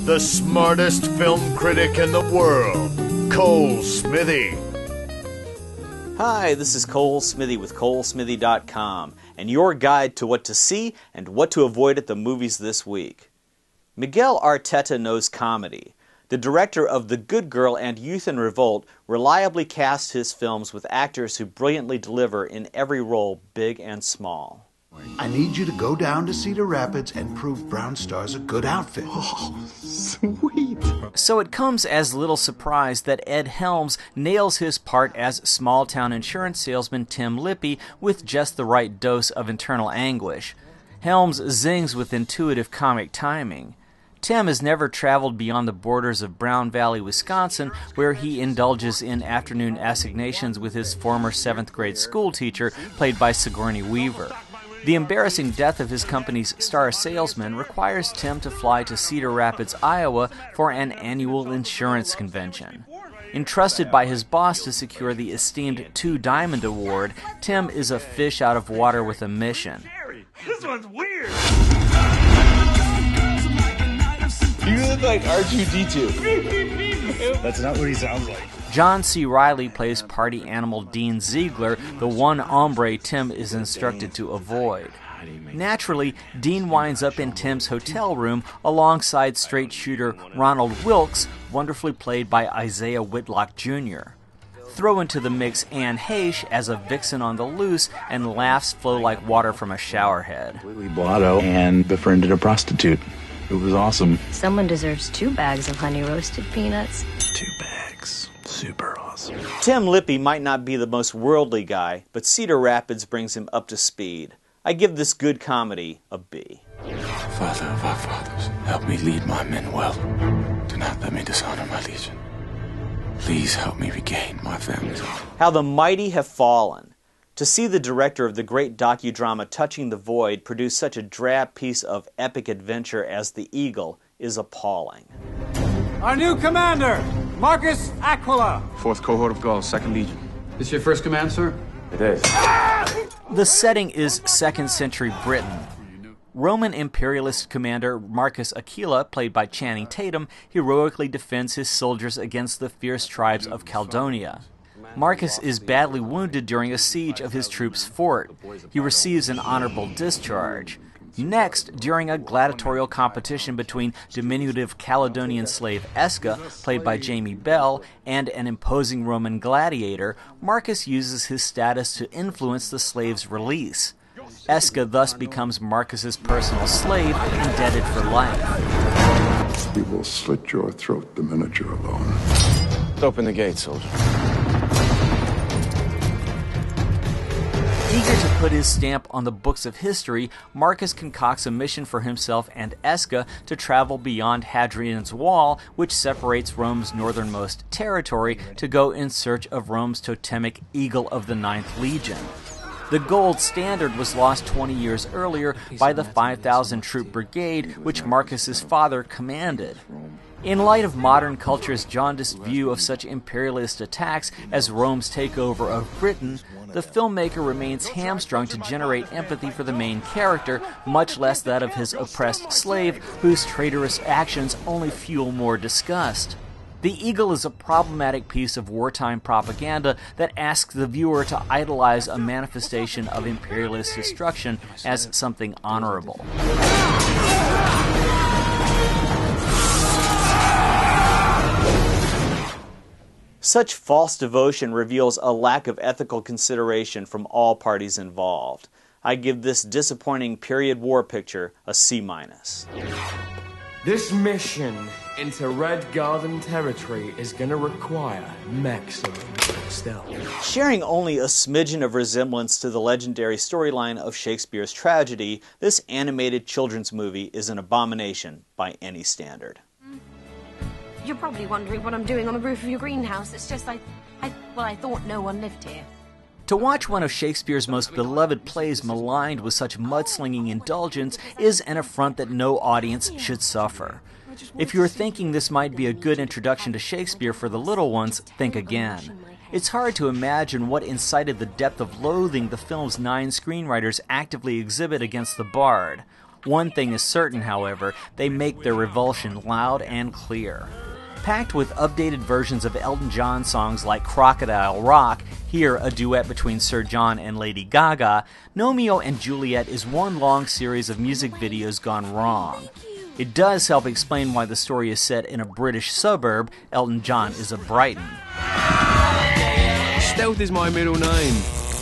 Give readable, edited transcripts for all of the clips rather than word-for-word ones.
the smartest film critic in the world, Cole Smithy. Hi, this is Cole Smithy with ColeSmithy.com, and your guide to what to see and what to avoid at the movies this week. Miguel Arteta knows comedy. The director of The Good Girl and Youth in Revolt reliably casts his films with actors who brilliantly deliver in every role, big and small. I need you to go down to Cedar Rapids and prove Brown Star's a good outfit. Oh, sweet. So it comes as little surprise that Ed Helms nails his part as small-town insurance salesman Tim Lippy with just the right dose of internal anguish. Helms zings with intuitive comic timing. Tim has never traveled beyond the borders of Brown Valley, Wisconsin, where he indulges in afternoon assignations with his former 7th grade school teacher, played by Sigourney Weaver. The embarrassing death of his company's star salesman requires Tim to fly to Cedar Rapids, Iowa for an annual insurance convention. Entrusted by his boss to secure the esteemed 2 Diamond Award, Tim is a fish out of water with a mission. This one's weird. You look like R2-D2. That's not what he sounds like. John C. Reilly plays party animal Dean Ziegler, the one hombre Tim is instructed to avoid. Naturally, Dean winds up in Tim's hotel room alongside straight shooter Ronald Wilkes, wonderfully played by Isaiah Whitlock Jr. Throw into the mix Anne Heche as a vixen on the loose, and laughs flow like water from a shower head. Completely blotto and befriended a prostitute. It was awesome. Someone deserves 2 bags of honey roasted peanuts. 2 bags. Super awesome. Tim Lippy might not be the most worldly guy, but Cedar Rapids brings him up to speed. I give this good comedy a B. Father of our fathers, help me lead my men well. Do not let me dishonor my legion. Please help me regain my family's honor. How the mighty have fallen. To see the director of the great docudrama Touching the Void produce such a drab piece of epic adventure as The Eagle is appalling. Our new commander, Marcus Aquila. 4th Cohort of Gauls, 2nd Legion. This your first command, sir? It is. The setting is 2nd century Britain. Roman imperialist commander Marcus Aquila, played by Channing Tatum, heroically defends his soldiers against the fierce tribes of Caldonia. Marcus is badly wounded during a siege of his troops' fort. He receives an honorable discharge. Next, during a gladiatorial competition between diminutive Caledonian slave Esca, played by Jamie Bell, and an imposing Roman gladiator, Marcus uses his status to influence the slave's release. Esca thus becomes Marcus's personal slave, indebted for life. We will slit your throat the minute you're alone. Open the gate, soldier. Eager to put his stamp on the books of history, Marcus concocts a mission for himself and Esca to travel beyond Hadrian's Wall, which separates Rome's northernmost territory, to go in search of Rome's totemic Eagle of the 9th Legion. The gold standard was lost 20 years earlier by the 5,000-troop brigade, which Marcus's father commanded. In light of modern culture's jaundiced view of such imperialist attacks as Rome's takeover of Britain, the filmmaker remains hamstrung to generate empathy for the main character, much less that of his oppressed slave, whose traitorous actions only fuel more disgust. The Eagle is a problematic piece of wartime propaganda that asks the viewer to idolize a manifestation of imperialist destruction as something honorable. Such false devotion reveals a lack of ethical consideration from all parties involved. I give this disappointing period war picture a C-. This mission into Red Garden territory is gonna require maximum stealth. Sharing only a smidgen of resemblance to the legendary storyline of Shakespeare's tragedy, this animated children's movie is an abomination by any standard. You're probably wondering what I'm doing on the roof of your greenhouse. It's just I thought no one lived here. To watch one of Shakespeare's most beloved plays maligned with such mudslinging indulgence is an affront that no audience should suffer. If you're thinking this might be a good introduction to Shakespeare for the little ones, think again. It's hard to imagine what incited the depth of loathing the film's 9 screenwriters actively exhibit against the bard. One thing is certain, however, they make their revulsion loud and clear. Packed with updated versions of Elton John songs like Crocodile Rock, here a duet between Sir John and Lady Gaga, Romeo and Juliet is one long series of music videos gone wrong. It does help explain why the story is set in a British suburb. Elton John is of Brighton. Stealth is my middle name.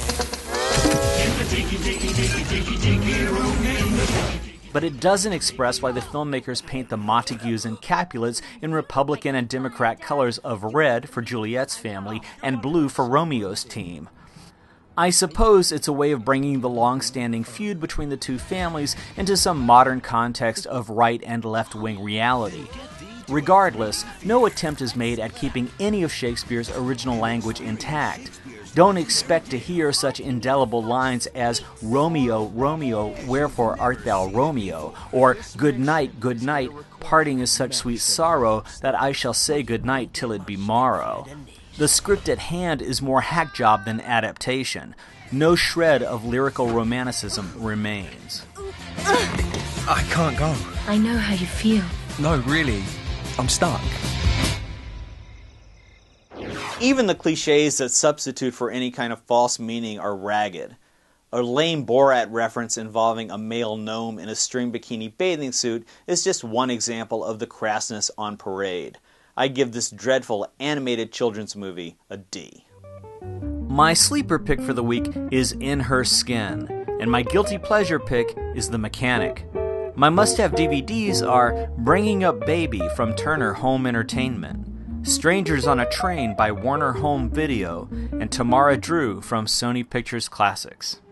But it doesn't express why the filmmakers paint the Montagues and Capulets in Republican and Democrat colors of red for Juliet's family and blue for Romeo's team. I suppose it's a way of bringing the long-standing feud between the two families into some modern context of right and left-wing reality. Regardless, no attempt is made at keeping any of Shakespeare's original language intact. Don't expect to hear such indelible lines as "Romeo, Romeo, wherefore art thou Romeo?" or good night, parting is such sweet sorrow that I shall say good night till it be morrow." The script at hand is more hack job than adaptation. No shred of lyrical romanticism remains. I can't go. I know how you feel. No, really. I'm stuck. Even the cliches that substitute for any kind of false meaning are ragged. A lame Borat reference involving a male gnome in a string bikini bathing suit is just one example of the crassness on parade. I give this dreadful animated children's movie a D. My sleeper pick for the week is In Her Skin, and my guilty pleasure pick is The Mechanic. My must-have DVDs are Bringing Up Baby from Turner Home Entertainment, Strangers on a Train by Warner Home Video, and Tamara Drew from Sony Pictures Classics.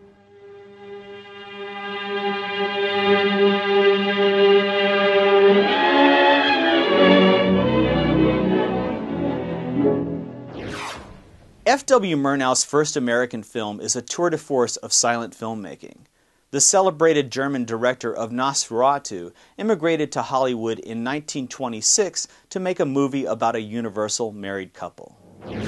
F.W. Murnau's first American film is a tour de force of silent filmmaking. The celebrated German director of Nosferatu immigrated to Hollywood in 1926 to make a movie about a universal married couple.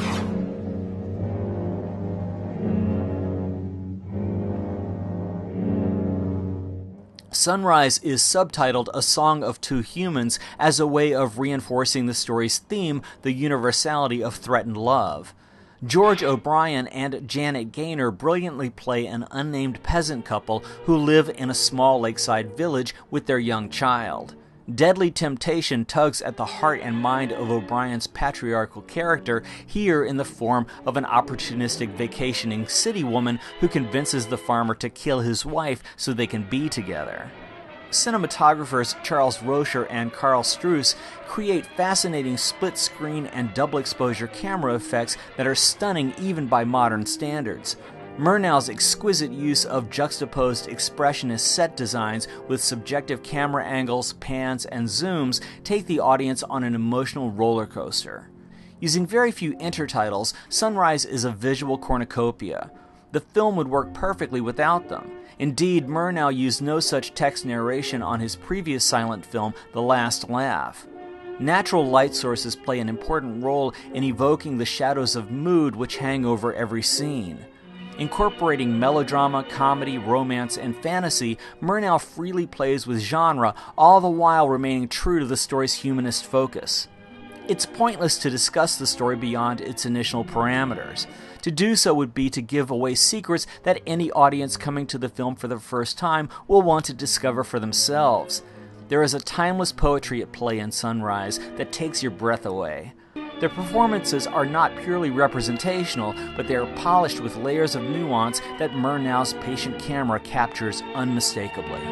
Sunrise is subtitled A Song of Two Humans as a way of reinforcing the story's theme, the universality of threatened love. George O'Brien and Janet Gaynor brilliantly play an unnamed peasant couple who live in a small lakeside village with their young child. Deadly temptation tugs at the heart and mind of O'Brien's patriarchal character, here in the form of an opportunistic vacationing city woman who convinces the farmer to kill his wife so they can be together. Cinematographers Charles Rocher and Carl Struess create fascinating split-screen and double-exposure camera effects that are stunning even by modern standards. Murnau's exquisite use of juxtaposed expressionist set designs with subjective camera angles, pans, and zooms take the audience on an emotional roller coaster. Using very few intertitles, Sunrise is a visual cornucopia. The film would work perfectly without them. Indeed, Murnau used no such text narration on his previous silent film, The Last Laugh. Natural light sources play an important role in evoking the shadows of mood which hang over every scene. Incorporating melodrama, comedy, romance, and fantasy, Murnau freely plays with genre, all the while remaining true to the story's humanist focus. It's pointless to discuss the story beyond its initial parameters. To do so would be to give away secrets that any audience coming to the film for the first time will want to discover for themselves. There is a timeless poetry at play in Sunrise that takes your breath away. Their performances are not purely representational, but they are polished with layers of nuance that Murnau's patient camera captures unmistakably.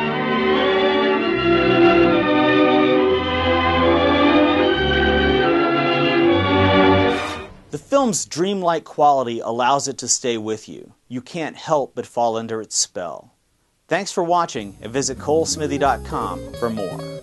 The film's dreamlike quality allows it to stay with you. You can't help but fall under its spell. Thanks for watching, and visit ColeSmithy.com for more.